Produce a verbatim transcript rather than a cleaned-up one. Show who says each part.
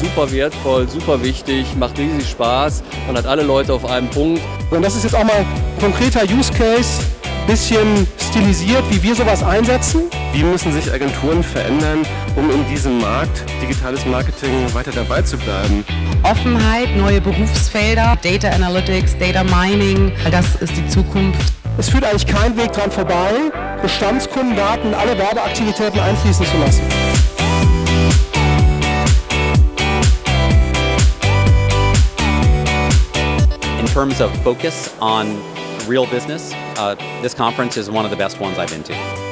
Speaker 1: super wertvoll, super wichtig, macht riesig Spaß und hat alle Leute auf einem Punkt.
Speaker 2: Und das ist jetzt auch mal ein konkreter Use Case, bisschen stilisiert, wie wir sowas einsetzen.
Speaker 3: Wie müssen sich Agenturen verändern, um in diesem Markt digitales Marketing weiter dabei zu bleiben?
Speaker 4: Offenheit, neue Berufsfelder, Data Analytics, Data Mining, das ist die Zukunft.
Speaker 2: Es führt eigentlich kein Weg dran vorbei, Bestandskundendaten, alle Werbeaktivitäten einfließen zu lassen.
Speaker 5: In terms of focus on real business, uh, this conference is one of the best ones I've been to.